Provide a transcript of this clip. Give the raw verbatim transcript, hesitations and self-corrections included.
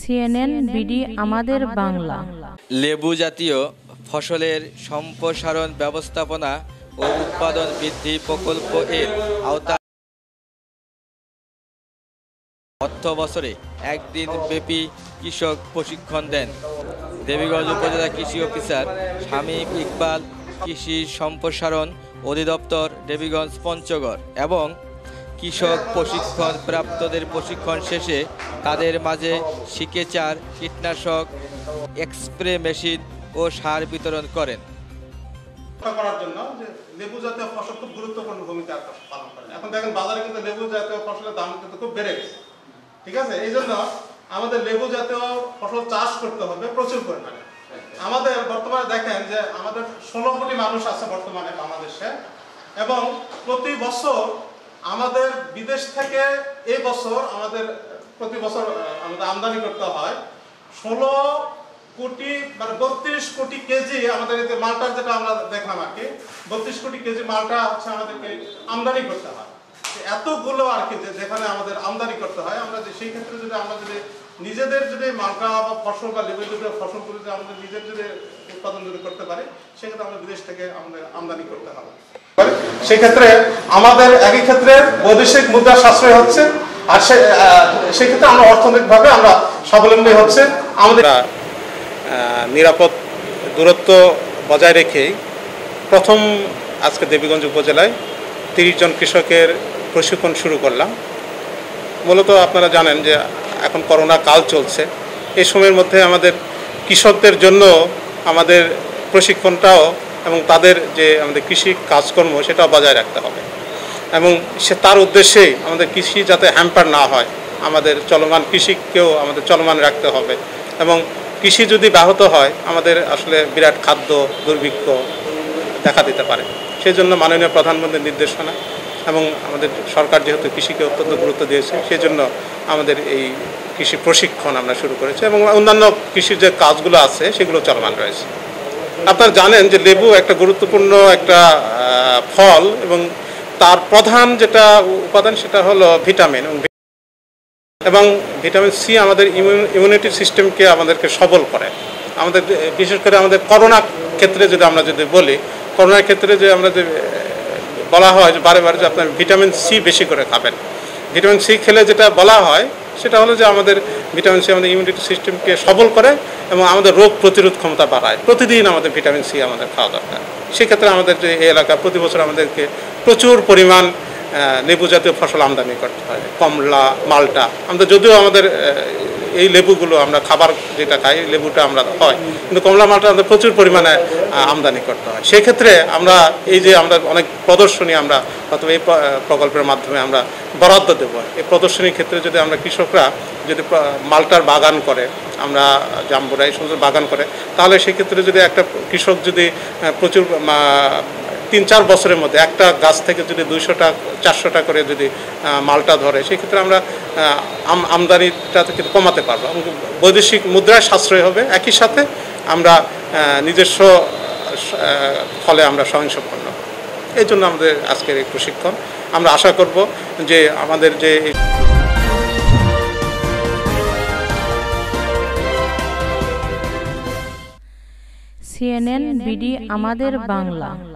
CNN BD আমাদের বাংলা। লেবু জাতীয় ফসলের সম্প্রসারণ ব্যবস্থাপনা ও উৎপাদন বৃদ্ধি প্রকল্প এর আওতায় অর্থ বছরে একদিন ব্যাপী কৃষক প্রশিক্ষণ দেন দেবীগঞ্জ উপজেলা কৃষি অফিসার শামীম ইকবাল, কৃষি সম্প্রসারণ অধিদপ্তর দেবীগঞ্জ পঞ্চগড় এবং কৃষক প্রশিক্ষণ প্রাপ্তদের প্রশিক্ষণ শেষে তাদের মাঝে সিকেচার, কীটনাশক, এক্সপ্রে মেশিন ও সার বিতরণ করেন। করার জন্য যে লেবু জাতীয় ফসল খুব গুরুত্বপূর্ণ ভূমিকা পালন করে। এখন দেখেন বাজারে কিন্তু লেবু জাতীয় ফসলের দাম কিন্তু খুব বেড়ে গেছে, ঠিক আছে? এই জন্য আমাদের লেবু জাতীয় ফসল চাষ করতে হবে প্রচুর পরিমাণে। আমাদের বর্তমানে দেখেন যে আমাদের ষোলো কোটি মানুষ আছে বর্তমানে বাংলাদেশে, এবং প্রতি বছর আমাদের বিদেশ থেকে এই বছর আমাদের প্রতি বছর আমাদের আমদানি করতে হয় ষোলো কোটি মানে বত্রিশ কোটি কেজি। আমাদের এই যে মালটার যেটা আমরা দেখলাম আর কি, বত্রিশ কোটি কেজি মালটা হচ্ছে আমাদেরকে আমদানি করতে হয়। এতগুলো আর কি যেখানে আমাদের আমদানি করতে হয়, আমরা যে সেই ক্ষেত্রে যদি আমরা যদি নিজেদের যদি মালটা বা ফসল বা লেবু জাতীয় ফসলগুলো যদি আমাদের নিজের যদি উৎপাদন যদি করতে পারি, সেক্ষেত্রে আমরা বিদেশ থেকে আমাদের আমদানি করতে হবে। সেক্ষেত্রে আমাদের একই ক্ষেত্রে বৈদেশিক মুদ্রা সাশ্রয় হচ্ছে, আর সেক্ষেত্রে আমরা অর্থনৈতিকভাবে আমরা স্বাবলম্বী হচ্ছে। আমাদের নিরাপদ দূরত্ব বজায় রেখেই প্রথম আজকে দেবীগঞ্জ উপজেলায় তিরিশ জন কৃষকের প্রশিক্ষণ শুরু করলাম। মূলত আপনারা জানেন যে এখন করোনা কাল চলছে, এই সময়ের মধ্যে আমাদের কৃষকদের জন্য আমাদের প্রশিক্ষণটাও এবং তাদের যে আমাদের কৃষি কাজকর্ম সেটাও বজায় রাখতে হবে, এবং সে তার উদ্দেশ্যেই আমাদের কৃষি যাতে হ্যাম্পার না হয়, আমাদের চলমান কৃষিকেও আমাদের চলমান রাখতে হবে। এবং কৃষি যদি ব্যাহত হয় আমাদের আসলে বিরাট খাদ্য দুর্ভিক্ষ দেখা দিতে পারে। সেই জন্য মাননীয় প্রধানমন্ত্রীর নির্দেশনা এবং আমাদের সরকার যেহেতু কৃষিকে অত্যন্ত গুরুত্ব দিয়েছে, সেই জন্য আমাদের এই কৃষি প্রশিক্ষণ আমরা শুরু করেছি, এবং অন্যান্য কৃষির যে কাজগুলো আছে সেগুলো চলমান রয়েছে। আপনারা জানেন যে লেবু একটা গুরুত্বপূর্ণ একটা ফল, এবং তার প্রধান যেটা উপাদান সেটা হলো ভিটামিন, এবং ভিটামিন সি আমাদের ইমিউনিটি সিস্টেমকে আমাদেরকে সবল করে। আমাদের বিশেষ করে আমাদের করোনা ক্ষেত্রে যদি আমরা যদি বলি, করোনার ক্ষেত্রে যে আমরা যে বলা হয় যে বারে বারে যে আপনার ভিটামিন সি বেশি করে খাবেন, ভিটামিন সি খেলে যেটা বলা হয় সেটা হলো যে আমাদের ভিটামিন সি আমাদের ইমিউনিটি সিস্টেমকে সবল করে এবং আমাদের রোগ প্রতিরোধ ক্ষমতা বাড়ায়। প্রতিদিন আমাদের ভিটামিন সি আমাদের খাওয়া দরকার। সেক্ষেত্রে আমাদের যে এই এলাকা প্রতি বছর আমাদেরকে প্রচুর পরিমাণ লেবু জাতীয় ফসল আমদানি করতে হয়, কমলা, মালটা। আমাদের যদিও আমাদের এই লেবুগুলো আমরা খাবার যেটা খাই লেবুটা আমরা হয়, কিন্তু কমলা মালটা আমাদের প্রচুর পরিমাণে আমদানি করতে হয়। সেক্ষেত্রে আমরা এই যে আমরা অনেক প্রদর্শনী আমরা অথবা এই প্রকল্পের মাধ্যমে আমরা বরাদ্দ দেব, এই প্রদর্শনীর ক্ষেত্রে যদি আমরা কৃষকরা যদি মালটার বাগান করে, আমরা জাম্বুরা এই সমস্ত বাগান করে, তাহলে সেক্ষেত্রে যদি একটা কৃষক যদি প্রচুর তিন চার বছরের মধ্যে একটা গাছ থেকে যদি দুইশোটা চারশোটা করে যদি মালটা ধরে, সেক্ষেত্রে আমরা আমদানিটা কিন্তু কমাতে পারবো, বৈদেশিক মুদ্রায় সাশ্রয় হবে, একই সাথে আমরা নিজস্ব ফলে আমরা স্বয়ংসম্পন্ন। এই জন্য আমাদের আজকের এই প্রশিক্ষণ। আমরা আশা করব যে আমাদের যে সিএনএন বিডি আমাদের বাংলা।